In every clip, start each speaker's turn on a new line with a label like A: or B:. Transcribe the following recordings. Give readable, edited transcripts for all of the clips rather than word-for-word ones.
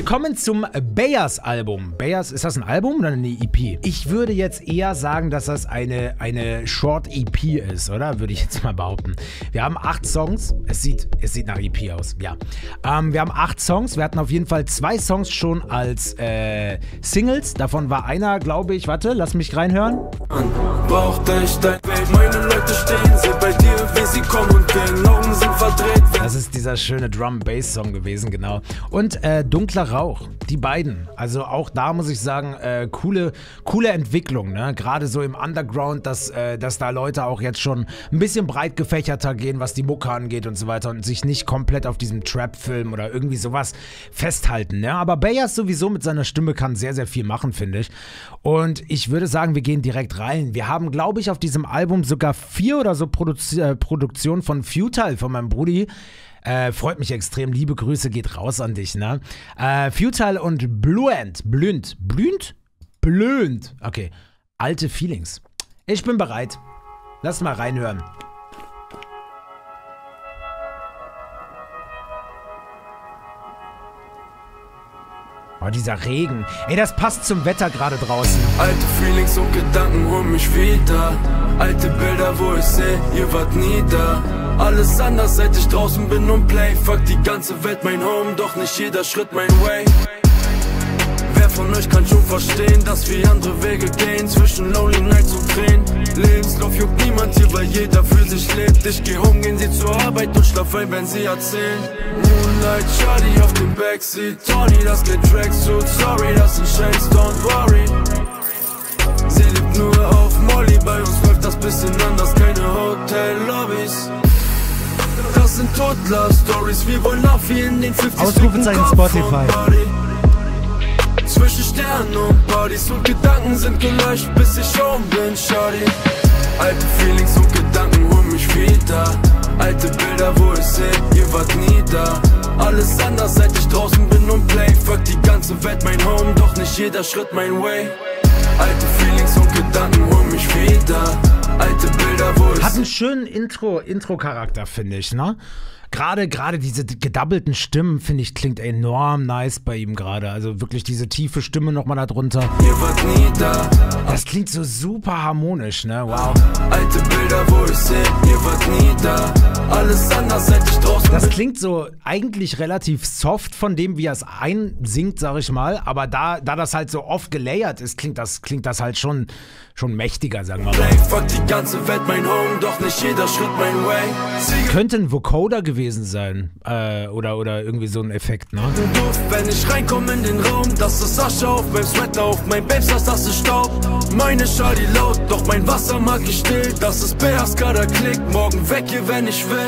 A: Wir kommen zum Bayers-Album. Bayers, ist das ein Album oder eine EP? Ich würde jetzt eher sagen, dass das eine Short-EP ist, oder? Würde ich jetzt mal behaupten. Wir haben 8 Songs. Es sieht nach EP aus, ja. Wir haben 8 Songs. Wir hatten auf jeden Fall 2 Songs schon als Singles. Davon war einer, glaube ich, warte, lass mich reinhören.
B: Braucht euch dein Bild, meine Leute stehen, sind bei dir, wie sie kommen und gehen, Augen sind verdreht.
A: Das ist dieser schöne Drum-Bass-Song gewesen, genau. Und Dunkler Rauch, die beiden. Also auch da muss ich sagen, coole Entwicklung, ne? Gerade so im Underground, dass da Leute auch jetzt schon ein bisschen breit gefächerter gehen, was die Mucke angeht und so weiter und sich nicht komplett auf diesem Trap-Film oder irgendwie sowas festhalten, ne? Aber Bayers sowieso mit seiner Stimme kann sehr, sehr viel machen, finde ich. Und ich würde sagen, wir gehen direkt rein. Wir haben, glaube ich, auf diesem Album sogar 4 oder so Produktionen von Futile, von meinem Brudi. Freut mich extrem. Liebe Grüße geht raus an dich, ne? Futile und Blüend. Okay. Alte Feelings. Ich bin bereit. Lass mal reinhören. Oh, dieser Regen. Ey, das passt zum Wetter gerade draußen.
B: Alte Feelings und Gedanken holen mich wieder. Alte Bilder, wo ich sehe, ihr wart nie da. Alles anders, seit ich draußen bin und play. Fuck die ganze Welt mein Home, doch nicht jeder Schritt mein Way. Wer von euch kann schon verstehen, dass wir andere Wege gehen, zwischen Lonely Nights und Tränen. Lebenslauf juckt niemand hier, weil jeder für sich lebt. Ich geh home, gehen sie zur Arbeit und schlaf ein, wenn sie erzählen. Moonlight, Charlie auf dem Backseat, Tony, das geht Tracksuit. Sorry, das sind Shades, don't worry. Sie lebt nur auf Molly, bei uns läuft das bisschen anders, keine Hotel-Lobbys. Das sind Tod-Love-Stories, wir wollen auf wie in den 50s.
A: Ausrufezeichen Spotify.
B: Zwischen Sternen und Bodies und Gedanken sind gelöscht, bis ich home bin, Shawty. Alte Feelings und Gedanken holen mich wieder. Alte Bilder, wo ich seh, ihr wart nie da. Alles anders, seit ich draußen bin und play. Fuck die ganze Welt mein Home, doch nicht jeder Schritt mein Way. Alte Feelings und Gedanken holen mich wieder. Alte Bilder, wo ich...
A: Hat einen schönen Intro-Charakter, finde ich, ne? Gerade diese gedoubelten Stimmen, finde ich, klingt enorm nice bei ihm gerade. Also wirklich diese tiefe Stimme nochmal da drunter.
B: Ihr wart nie da.
A: Das klingt so super harmonisch, ne? Wow.
B: Alte Bilder, wo ich seh, ihr wart nie da. Alles anders, seit ich draußen bin.
A: Das klingt so eigentlich relativ soft von dem, wie er es einsingt, sag ich mal. Aber da das halt so oft gelayert ist, klingt das halt schon mächtiger, sagen wir mal.
B: Fuck die ganze Welt mein Home, doch nicht jeder Schritt mein Way.
A: Könnte ein Vocoder gewesen sein. Oder irgendwie so ein Effekt, ne?
B: Wenn ich reinkomme in den Raum, das ist Asche auf meinem Sweater, auf mein Babes, das ist Staub. Meine Charlie laut, doch mein Wasser mag ich still. Das ist Beaskada Klick, morgen weg hier, wenn ich will.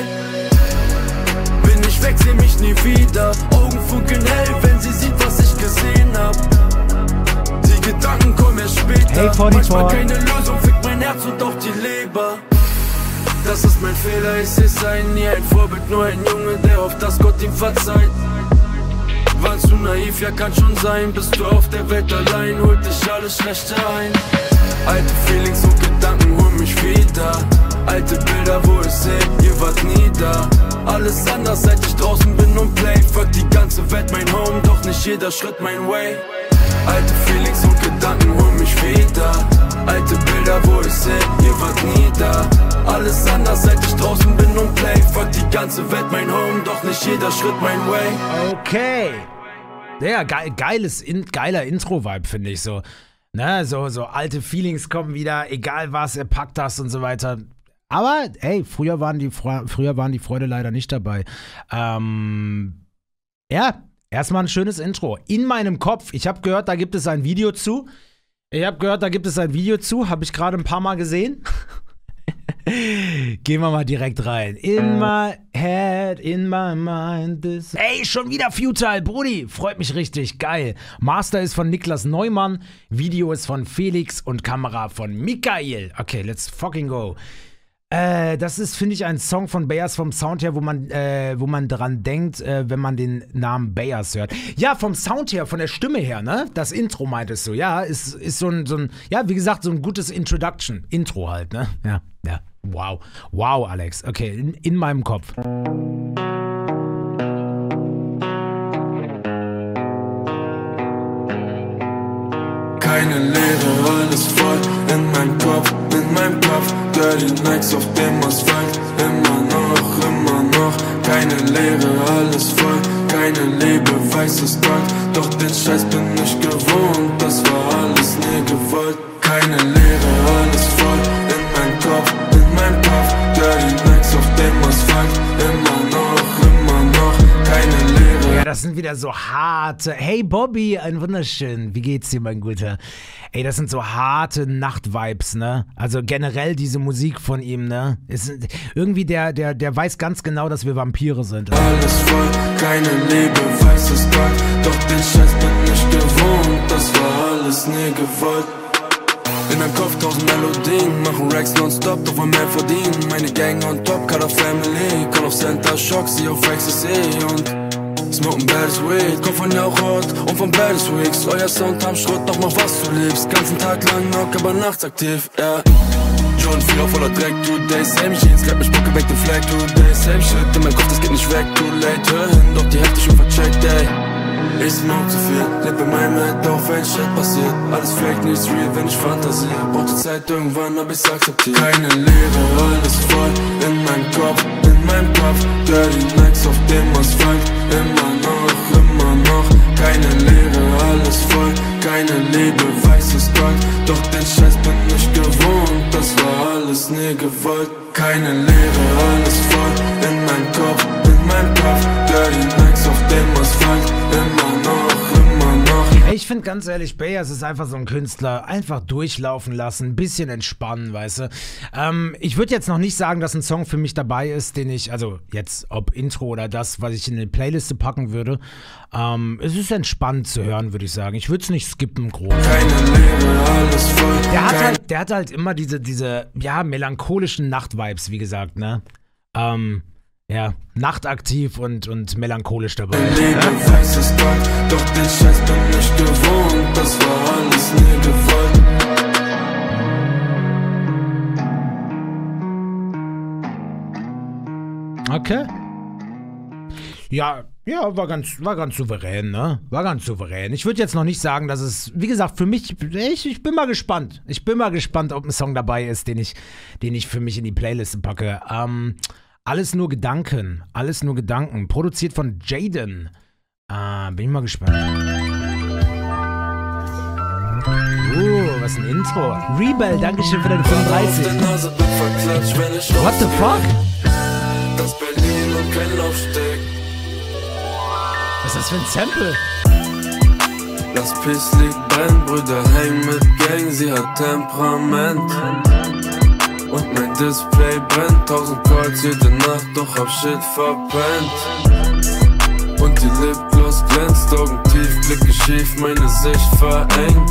B: Bin ich weg, seh mich nie wieder. Augen funkeln hell, wenn sie sieht, was ich gesehen hab. Die Gedanken kommen erst später.
A: Hey,
B: manchmal keine Lösung, fickt mein Herz und auch die Leber. Das ist mein Fehler, ich seh sein, nie ein Vorbild, nur ein Junge, der hofft, dass Gott ihm verzeiht. Warst du naiv, ja kann schon sein, bist du auf der Welt allein, holt dich alles Schlechte ein. Alte Feelings und Gedanken holen mich wieder. Alte Bilder, wo ich seh, ihr wart nie da. Alles anders, seit ich draußen bin und play. Fuck die ganze Welt mein Home, doch nicht jeder Schritt mein Way. Alte Feelings und Gedanken holen mich wieder. Alte Bilder, wo ich seh, ihr wart nie da. Alles anders, seit ich draußen bin und play. Fuck die ganze Welt mein Home, doch nicht jeder Schritt mein Way.
A: Okay. Ja, geiler Intro-Vibe, finde ich so. Ne, so alte Feelings kommen wieder, egal was, er packt das und so weiter. Aber, ey, früher waren die Freude leider nicht dabei. Ja, erstmal ein schönes Intro. In meinem Kopf, ich habe gehört, da gibt es ein Video zu. Habe ich gerade ein paar Mal gesehen. Gehen wir mal direkt rein. In my head, in my mind, this... Ey, schon wieder Futile, Brudi. Freut mich richtig, geil. Master ist von Niklas Neumann, Video ist von Felix und Kamera von Michael. Okay, let's fucking go. Das ist, finde ich, ein Song von Bayers vom Sound her, wo man dran denkt, wenn man den Namen Bayers hört. Ja, vom Sound her, von der Stimme her, ne? Das Intro meintest du, ja, ist so ein, ja, wie gesagt, so ein gutes Intro halt, ne? Ja. Wow. Wow, Alex. Okay, in meinem Kopf.
B: keine Leere, alles voll in meinem Kopf, dirty Nikes auf dem Asphalt, immer noch, keine Leere, alles voll, keine Liebe, weißes Gold, doch den Scheiß bin ich gewohnt, das war alles nie gewollt, keine Leere, alles voll in meinem Kopf, dirty Nikes auf dem Asphalt, immer noch, keine Leere.
A: Ja, das sind wieder so harte, hey Bobby, ein wunderschön, wie geht's dir, mein Guter? Ey, das sind so harte Nachtvibes, ne? Also generell diese Musik von ihm, ne? Ist irgendwie der weiß ganz genau, dass wir Vampire sind.
B: Alles voll, keine Liebe, weißes Gold, doch den Scheiß bin ich gewohnt, das war alles nie gewollt. In meinem Kopf 1000 Melodien, machen Racks nonstop, doch wollen mehr verdienen. Meine Gang on top, Color Family, Call of Center Shock, sie auf Ecstasy und smoken baddest Weed, komm von Jauchort und von baddest Weeks. Euer Sound am Schrott, doch mach was du liebst. Ganzen Tag lang knock, aber nachts aktiv, ja. John 4 voller Dreck, today same Jeans, greif mich Spucke weg den Flag, today same shit. In meinem Kopf, das geht nicht weg, too late, hör hin, doch die Hälfte schon vercheckt, ey. Ich smoke zu viel, lebe in meinem Head, auch wenn Shit passiert. Alles fake, nichts real, wenn ich fantasiere. Braucht die Zeit irgendwann, hab ich's akzeptiert. Keine Leere, alles voll in meinem Kopf, dirty Nikes auf dem Asphalt, immer noch, keine Leere, alles voll, keine Liebe, weißes Gold, doch den Scheiß bin ich gewohnt, das war alles nie gewollt. Keine Leere, alles voll in meinem Kopf, dirty Nikes auf dem Asphalt, immer noch.
A: Ich finde ganz ehrlich, Bayers ist einfach so ein Künstler, einfach durchlaufen lassen, ein bisschen entspannen, weißt du. Ich würde jetzt noch nicht sagen, dass ein Song für mich dabei ist, den ich, also jetzt ob Intro oder das, was ich in eine Playliste packen würde. Es ist entspannt zu hören, würde ich sagen. Ich würde es nicht skippen, groß.
B: Keine Leere, alles voll.
A: Der hat halt immer diese ja, melancholischen Nachtvibes, wie gesagt, ne? Ja, nachtaktiv und melancholisch dabei.
B: Liebe, weißes Gold, doch den Scheiß bin ich gewohnt, das war alles nie gewollt.
A: Okay. Ja, war ganz souverän, ne? War ganz souverän. Ich würde jetzt noch nicht sagen, dass es, wie gesagt, für mich, ich bin mal gespannt. Ich bin mal gespannt, ob ein Song dabei ist, den ich für mich in die Playliste packe. Alles nur Gedanken. Produziert von Jaden. Bin ich mal gespannt. Was ein Intro. Rebel, dankeschön für deine 35. What the fuck?
B: Das Berlin und kein Laufsteg.
A: Was ist das für ein Sample?
B: Das Piss liegt brennt, Brüder hängen mit Gang, sie hat Temperament. Und mein Display brennt, 1000 Calls jede Nacht, doch hab Shit verpennt. Und die Lipgloss glänzt, Augen tief, Blicke schief, meine Sicht verengt.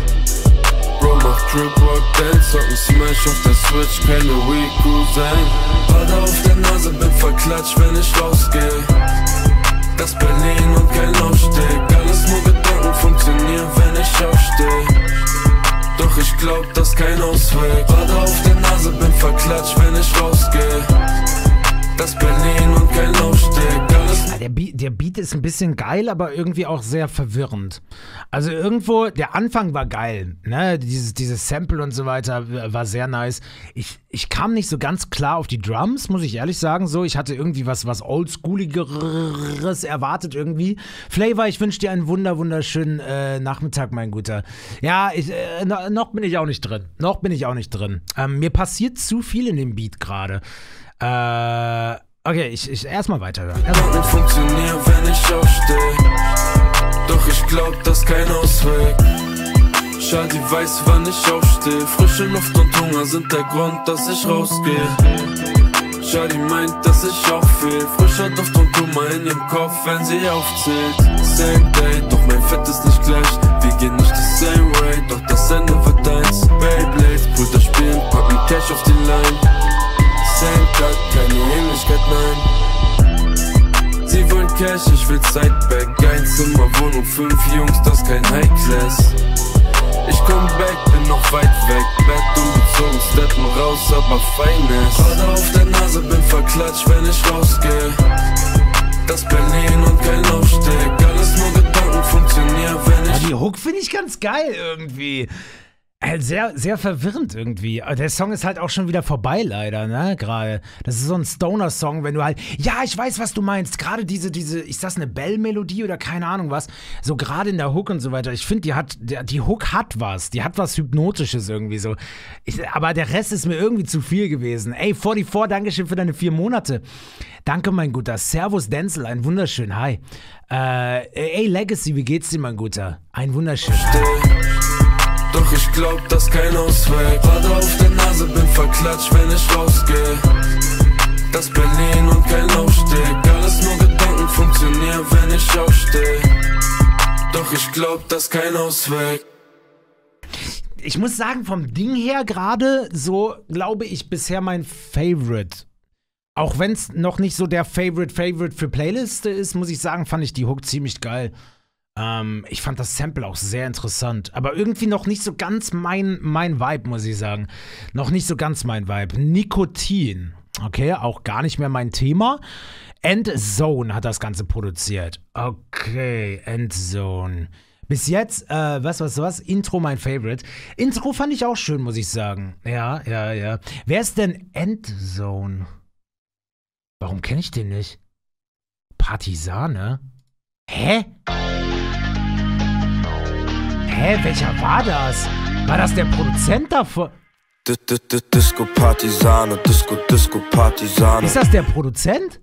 B: Bro macht Trip, Walk, Dance, Socken Smash auf der Switch, keine Weak Cousin. Pader auf der Nase, bin verklatscht, wenn ich rausgeh. Das Berlin und kein Laufsteg, alles nur Gedanken, funktionieren, wenn ich aufsteh. Doch ich glaub, das ist kein Ausweg. Pader auf der Nase, bin verklatscht, wenn ich rausgeh. Das Berlin und kein Laufsteg, alles.
A: Der Beat ist ein bisschen geil, aber irgendwie auch sehr verwirrend. Also irgendwo, der Anfang war geil, ne? Dieses Sample und so weiter war sehr nice. Ich kam nicht so ganz klar auf die Drums, muss ich ehrlich sagen. So, ich hatte irgendwie was Oldschooligeres erwartet irgendwie. Flavor, ich wünsche dir einen wunderschönen Nachmittag, mein Guter. Ja, noch bin ich auch nicht drin. Mir passiert zu viel in dem Beat gerade. Okay, ich erstmal weiterhören.
B: Gedanken funktionieren, wenn ich aufsteh. Doch ich glaub, das ist kein Ausweg. Shadi weiß, wann ich aufsteh. Frische Luft und Hunger sind der Grund, dass ich rausgeh. Shadi meint, dass ich auch fehl. Frischer Duft und Humor in ihrem Kopf, wenn sie aufzählt. Same day, doch mein Fett ist nicht gleich. Wir gehen nicht the same way, doch das Ende wird eins. Beyblade, Brüder spielen, packen Cash auf die Line. Same Cut, keine Ähnlichkeit, nein. Sie wollen Cash, ich will Sideback. Ein Zimmer, Wohnung, 5 Jungs, das kein High Class. Ich komm back, bin noch weit weg. Bett umgezogen, steppen raus, aber Feines. Pader auf der Nase, bin verklatscht, wenn ich rausgeh. Das Berlin und kein Laufsteg. Alles nur Gedanken, funktionieren, wenn ich
A: Hook finde ich ganz geil irgendwie. Sehr, sehr verwirrend irgendwie. Der Song ist halt auch schon wieder vorbei, leider, ne, gerade. Das ist so ein Stoner-Song, wenn du halt, ja, ich weiß, was du meinst. Gerade diese, ist das eine Bell-Melodie oder keine Ahnung was? So gerade in der Hook und so weiter. Ich finde, die Hook hat was. Die hat was Hypnotisches irgendwie so. Aber der Rest ist mir irgendwie zu viel gewesen. Ey, 44, Dankeschön für deine 4 Monate. Danke, mein Guter. Servus, Denzel, ein wunderschön. Hi. Ey, Legacy, wie geht's dir, mein Guter? Ein wunderschön.
B: Doch ich glaub, dass kein Ausweg. Warte auf der Nase, bin verklatscht, wenn ich rausgeh. Das Berlin und kein Aufstieg. Alles nur Gedanken funktionieren, wenn ich aufsteh. Doch ich glaub, dass kein Ausweg.
A: Ich muss sagen, vom Ding her gerade so, glaube ich, bisher mein Favorite. Auch wenn es noch nicht so der Favorite für Playliste ist, muss ich sagen, fand ich die Hook ziemlich geil. Ich fand das Sample auch sehr interessant, aber irgendwie noch nicht so ganz mein Vibe, muss ich sagen. Noch nicht so ganz mein Vibe. Nikotin, okay, auch gar nicht mehr mein Thema. Endzone hat das Ganze produziert. Okay, Endzone. Bis jetzt, was? Intro mein Favorite. Intro fand ich auch schön, muss ich sagen. Ja. Wer ist denn Endzone? Warum kenne ich den nicht? Partisane? Hä? Welcher war das? War das der Produzent davon?
B: Disco Partisane, Disco Partisane.
A: Ist das der Produzent?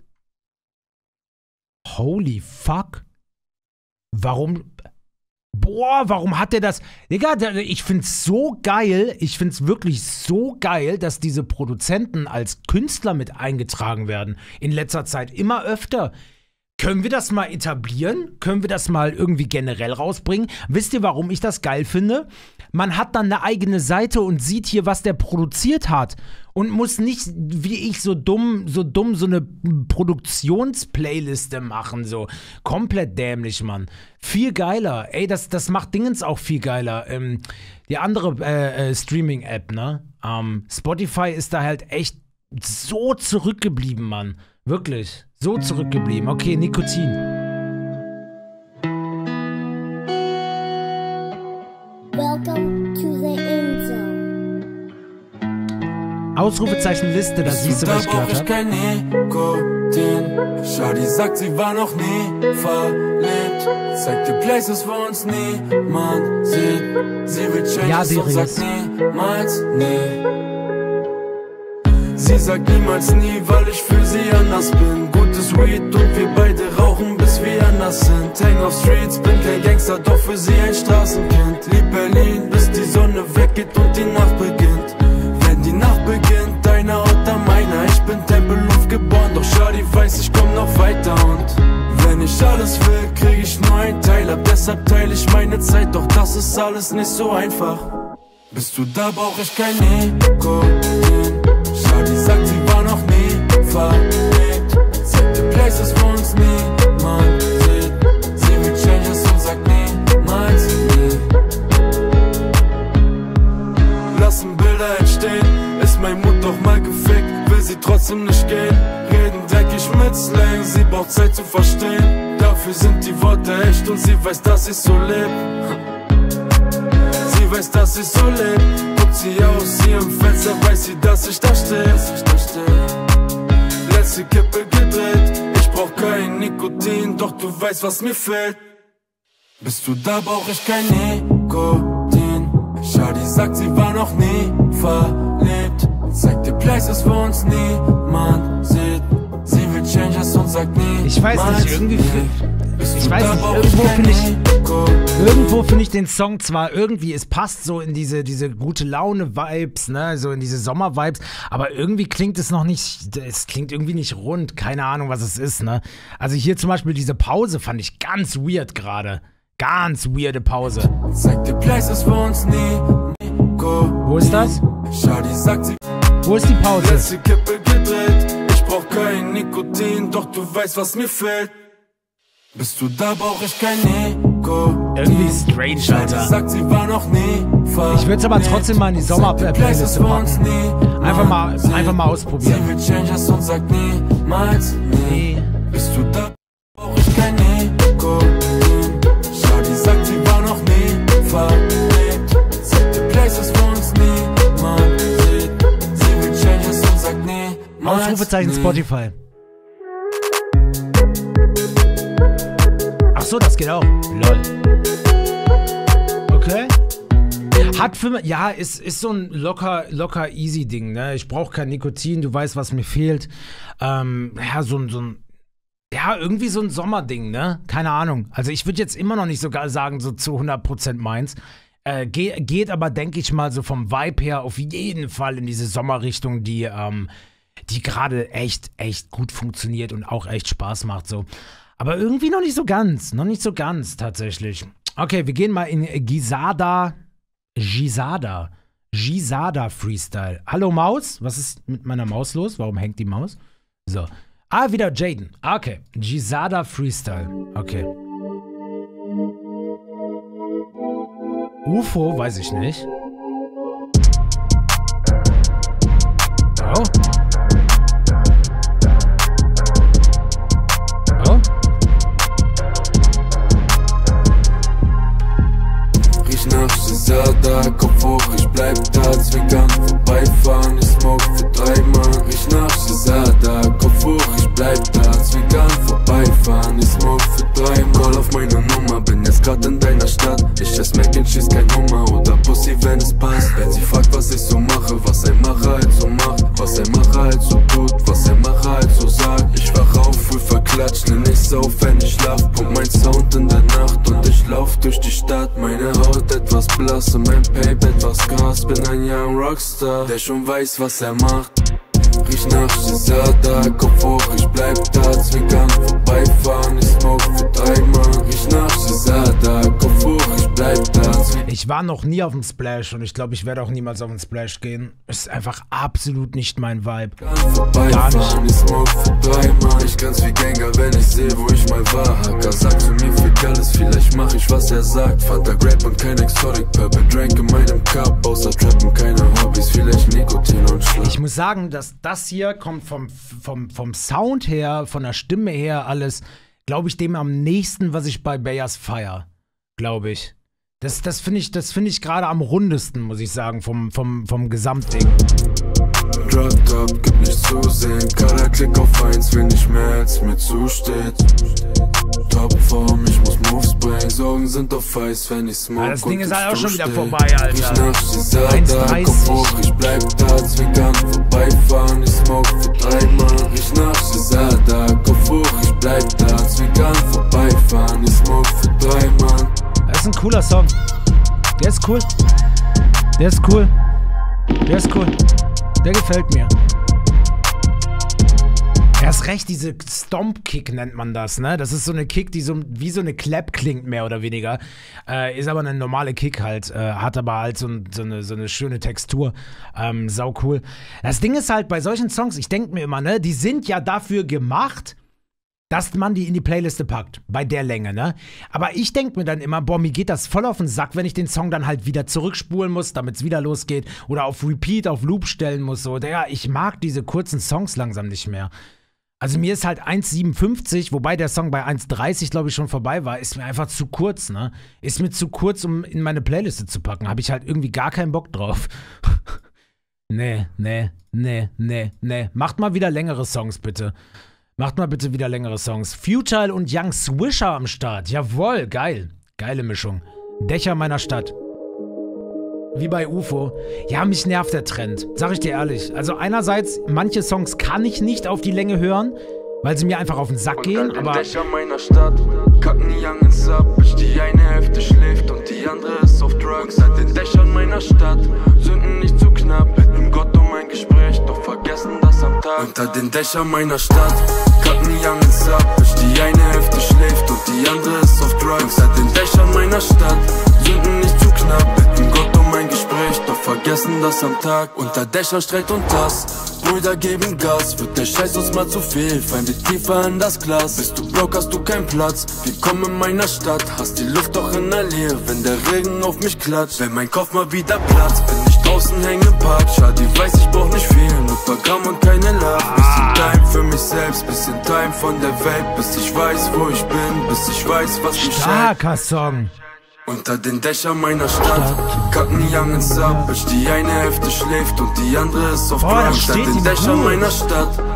A: Holy fuck. Warum hat der das? Digga, ich find's so geil, ich find's wirklich so geil, dass diese Produzenten als Künstler mit eingetragen werden. In letzter Zeit immer öfter. Können wir das mal etablieren? Können wir das mal irgendwie generell rausbringen? Wisst ihr, warum ich das geil finde? Man hat dann eine eigene Seite und sieht hier, was der produziert hat. Und muss nicht, wie ich, so dumm so eine Produktionsplayliste machen. So komplett dämlich, Mann. Viel geiler. Ey, das macht Dingens auch viel geiler. Die andere Streaming-App, ne? Spotify ist da halt echt so zurückgeblieben, Mann. Wirklich. So zurückgeblieben. Okay, Nikotin.
C: Welcome to the Endzone.
A: Ausrufezeichen Liste, das siehst du, was ich gehört habe.
B: Kein Nikotin. Shadi sagt, sie war noch nie verliebt. Zeigt dir Places, wo uns niemand sieht. Sie will changes und sagt niemals nie. Sie sagt niemals nie, weil ich für sie anders bin. Gutes Weed und wir beide rauchen, bis wir anders sind. Hang auf Streets, bin kein Gangster, doch für sie ein Straßenkind. Lieb Berlin, bis die Sonne weggeht und die Nacht beginnt. Wenn die Nacht beginnt, deiner oder meiner. Ich bin Tempelhof geboren, doch Shadi weiß, ich komm noch weiter. Und wenn ich alles will, krieg ich nur ein Teil ab. Deshalb teile ich meine Zeit, doch das ist alles nicht so einfach. Bist du da, brauch ich kein Nikotin. Shadi sagt, sie war noch nie verliebt. Zeigt dir Places, wo uns niemand sieht. Sie will changes und sagt niemals nie. Lassen Bilder entstehen, ist mein Mut doch mal gefickt. Will sie trotzdem nicht gehen, reden dreckig mit Slang. Sie braucht Zeit zu verstehen, dafür sind die Worte echt. Und sie weiß, dass ich so leb. Sie weiß, dass ich so leb. Guckt sie aus ihrem Fenster, weiß sie, dass ich da stehe. Letzte Kippe gedreht, ich brauch kein Nikotin, doch du weißt, was mir fehlt. Bist du da, brauch ich kein Nikotin. Shadi sagt, sie war noch nie verliebt. Zeigt dir Places, wo uns niemand sieht. Sie will changes und sagt nie.
A: Ich weiß nicht, irgendwie irgendwo finde ich den Song zwar irgendwie, es passt so in diese gute Laune-Vibes, ne, so in diese Sommer-Vibes, aber irgendwie klingt es noch nicht, es klingt irgendwie nicht rund, keine Ahnung, was es ist, ne. Also hier zum Beispiel diese Pause fand ich ganz weird gerade. Ganz weirde Pause. Wo ist das? Wo ist die Pause?
B: Letzte Kippe gedreht, ich brauch kein Nikotin, doch du weißt, was mir fehlt. Bist du da, brauch ich kein Nikotin.
A: Irgendwie strange, Alter.
B: Sagt, sie war noch nie verliebt.
A: Ich würde es aber trotzdem mal in die Sommer-Playliste packen. Einfach mal ausprobieren.
B: Sie will changes und sagt niemals nie. Bist du da, brauch ich kein Nikotin. Shadi sagt, sie war noch nie
A: Ausrufezeichen Spotify. Ach so, das geht auch. Lol. Okay. Hat für mich, ja, ist so ein locker easy Ding, ne? Ich brauche kein Nikotin, du weißt, was mir fehlt. Ja, ja, irgendwie so ein Sommerding, ne? Keine Ahnung. Also ich würde jetzt immer noch nicht sogar sagen, so zu 100% meins. Geht aber, denke ich mal, so vom Vibe her auf jeden Fall in diese Sommerrichtung, die gerade echt gut funktioniert und auch echt Spaß macht, so. Aber irgendwie noch nicht so ganz tatsächlich. Okay, wir gehen mal in Gisada Freestyle. Hallo Maus, was ist mit meiner Maus los? Warum hängt die Maus? So. Ah, wieder Jaden. Okay, Gisada Freestyle. Okay. UFO, weiß ich nicht. Oh. Oh.
B: Riech nach Gisada, Kopf hoch, ich bleib da, zwinkern, vorbeifahren, ich smoke für 3 Mann. Riech nach Gisada, Kopf hoch, ich bleib da, zwinkern, vorbeifahren, ich smoke für 3 Mann. Call auf meine Nummer, bin jetzt grad in deiner Stadt. Ich ess Mac and Cheese, kein Hummer oder Pussy, wenn es passt. Wenn sie fragt, was ich so mache, was ein Macher halt so macht, was ein Macher halt so tut, was ein Macher halt so sagt. Ich wach auf, früh verklatscht, nenn ich's auf, wenn ich schlaf. Pump mein Sound in der Nacht und ich lauf durch die Stadt. Meine Haut etwas blass und mein Pape etwas krass. Bin ein Young Rockstar, der schon weiß, was er macht. Riech nach Gisada, Kopf hoch, ich bleib da, zwinkern, vorbeifahren, ich smoke für 3 Mann. Riech nach Gisada, Kopf hoch, ich bleib da.
A: Ich war noch nie auf dem Splash und ich glaube, ich werde auch niemals auf den Splash gehen. Ist einfach absolut nicht mein Vibe. Gar nicht.
B: Ich smoke für 3 Mann. Ich kann's wie Gänger, wenn ich sehe, wo ich mal war. Hacker sagt zu mir viel Geiles, vielleicht mach ich, was er sagt. Fanta Grape und kein Exotic Purple Drink in meinem Cup. Außer Trappen keine Hobbys, vielleicht Nikotin und Schlaf.
A: Ich muss sagen, dass das hier kommt vom Sound her, von der Stimme her, alles, glaube ich, dem am nächsten, was ich bei Bayers feier. Glaube ich. Das finde ich gerade am rundesten, muss ich sagen, vom Gesamtding.
B: Drop top, gib nicht zusehen. Color Klick auf 1, will nicht mehr als mir zusteht. Topform, ich muss Moves bringen. Sorgen sind auf Eis, wenn ich smoke.
A: Ja, das Ding ist halt auch schon wieder vorbei, Alter.
B: Ich nach Gisada, Kopf hoch, ich bleib da, zwinkern, vorbeifahren, ich smoke für 3 Mann. Ich nach Gisada, Kopf hoch, ich bleib da, zwinkern, vorbeifahren, ich smoke für 3 Mann.
A: Das ist ein cooler Song. Der ist cool. Der ist cool. Der ist cool. Der gefällt mir. Erst recht, diese Stomp-Kick nennt man das, ne? Das ist so eine Kick, die so wie so eine Clap klingt, mehr oder weniger. Ist aber eine normale Kick halt. Hat aber halt so eine schöne Textur. Sau cool. Das Ding ist halt, bei solchen Songs, ich denke mir immer, ne? Die sind ja dafür gemacht, dass man die in die Playliste packt, bei der Länge, ne? Aber ich denke mir dann immer, boah, mir geht das voll auf den Sack, wenn ich den Song dann halt wieder zurückspulen muss, damit es wieder losgeht oder auf Repeat, auf Loop stellen muss, so. Ja, ich mag diese kurzen Songs langsam nicht mehr. Also mir ist halt 1,57, wobei der Song bei 1,30, glaube ich, schon vorbei war, ist mir einfach zu kurz, ne? Ist mir zu kurz, um in meine Playliste zu packen. Habe ich halt irgendwie gar keinen Bock drauf. Nee. Macht mal wieder längere Songs, bitte. Macht mal bitte wieder längere Songs. Futile und Young Swisher am Start. Jawohl, geil. Geile Mischung. Dächer meiner Stadt. Wie bei UFO. Ja, mich nervt der Trend. Sag ich dir ehrlich. Also einerseits, manche Songs kann ich nicht auf die Länge hören, weil sie mir einfach auf den Sack gehen, aber...
B: Dächer meiner Stadt kacken Youngins ab. Die eine Hälfte schläft und die andere ist auf Drugs. Seit den Dächern meiner Stadt Sünden nicht zu knapp. Bitten Gott um ein Gespräch, doch vergessen das am Tag. Unter den Dächern meiner Stadt kacken Youngins ab. Die eine Hälfte schläft und die andere ist auf Drugs. Seit den Dächern meiner Stadt Sünden nicht zu knapp. Bitten Gott um ein Gespräch, doch vergessen das am Tag. Unter Dächern Streit und Hass, Brüder geben Gas. Wird der Scheiß uns mal zu viel, fallen wir tiefer in das Glas. Bist du broke, hast du keinen Platz. Willkommen in meiner Stadt, hast die Luft doch inhaliert, wenn der Regen auf mich klatscht. Wenn mein Kopf mal wieder platzt, bin ich draußen hängen im Park. Schade, ich weiß, ich brauch nicht viel, nur paar Gramm und keine Love. Bisschen Time für mich selbst, bisschen Time von der Welt. Bis ich weiß, wo ich bin, bis ich weiß, was mich hält.
A: Starker Song.
B: Unter den Dächern meiner Stadt kacken Youngins ab. Die eine Hälfte schläft und die andere ist auf Drugs. Unter den Dächern meiner Stadt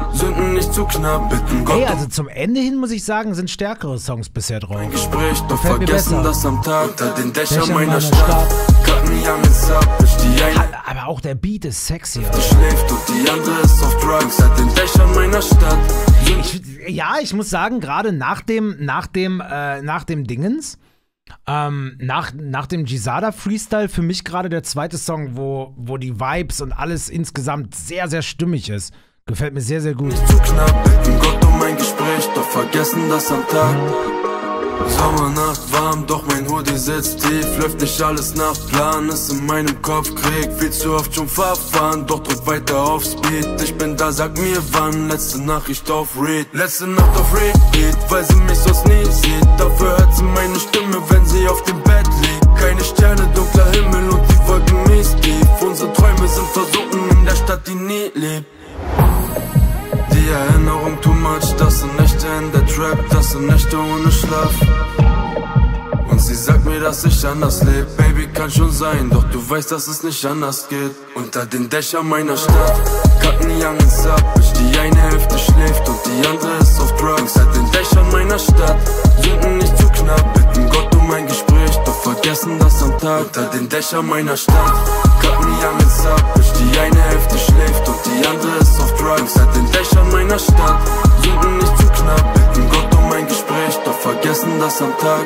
B: Sünden nicht zu knapp, bitten Gott.
A: Ey, also zum Ende hin muss ich sagen, sind stärkere Songs bisher drauf.
B: Ein Gespräch, doch
A: Gefällt mir
B: vergessen
A: besser.
B: das am Tag. Unter den Dächern
A: Dächern
B: meiner
A: meiner
B: Stadt. Cutten Youngins ab, ich die eine
A: Aber auch der Beat ist sexy.
B: die schläft und die andere ist auf Drugs. Seit den Dächern meiner Stadt.
A: Ich muss sagen, gerade nach dem Dingens, nach dem Gisada Freestyle, für mich gerade der zweite Song, wo die Vibes und alles insgesamt sehr, sehr stimmig ist. Gefällt mir sehr, sehr gut.
B: Zu knapp, bitten Gott um ein Gespräch, doch vergessen das am Tag. Sommernacht warm, doch mein Hoodie sitzt tief. Läuft nicht alles nach Plan, ist in meinem Kopf Krieg. Viel zu oft schon verfahren, doch drück weiter auf Speed. Ich bin da, sag mir wann, letzte Nachricht auf Read. Letzte Nacht auf Repeat, weil sie mich sonst nie sieht. Dafür hört sie meine Stimme, wenn sie auf dem Bett liegt. Keine Sterne, dunkler Himmel und die Wolken mies tief. Unsere Träume sind versunken in der Stadt, die nie lebt. Die Erinnerung too much, das sind Nächte in der Trap, das sind Nächte ohne Schlaf. Und sie sagt mir, dass ich anders lebe, Baby, kann schon sein, doch du weißt, dass es nicht anders geht. Unter den Dächern meiner Stadt, cutten Youngins ab, ich die eine Hälfte schläft und die andere ist auf Drugs. Seit den Dächern meiner Stadt, Sünden nicht zu knapp, bitten Gott um ein Gespräch, doch vergessen das am Tag. Unter den Dächern meiner Stadt, cutten Youngins ab, ich die eine Hälfte schläft und die andere ist auf Drugs. Seit den Dächern meiner Stadt, Sünden nicht zu knapp, bitten Gott um ein Gespräch, doch vergessen das am Tag.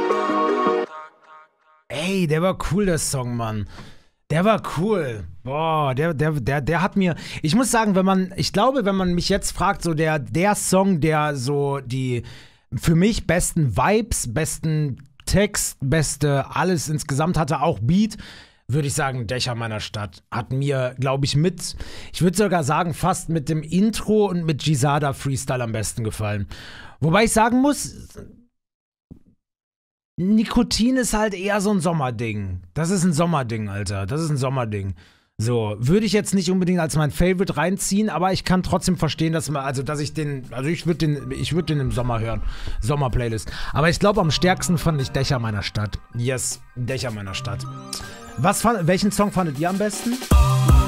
A: Ey, der war cool, der Song, Mann. Der war cool. Boah, der hat mir. Ich muss sagen, wenn man mich jetzt fragt, so der Song, der so die für mich besten Vibes, besten Text, beste alles insgesamt hatte, auch Beat, würde ich sagen, Dächer meiner Stadt. Hat mir, glaube ich, ich würde sogar sagen, fast mit dem Intro und mit Gisada Freestyle am besten gefallen. Wobei ich sagen muss, Nikotin ist halt eher so ein Sommerding. Das ist ein Sommerding, Alter. Das ist ein Sommerding. So, würde ich jetzt nicht unbedingt als mein Favorite reinziehen, aber ich kann trotzdem verstehen, dass ich würde den im Sommer hören. Sommerplaylist. Aber ich glaube, am stärksten fand ich Dächer meiner Stadt. Yes, Dächer meiner Stadt. Welchen Song fandet ihr am besten?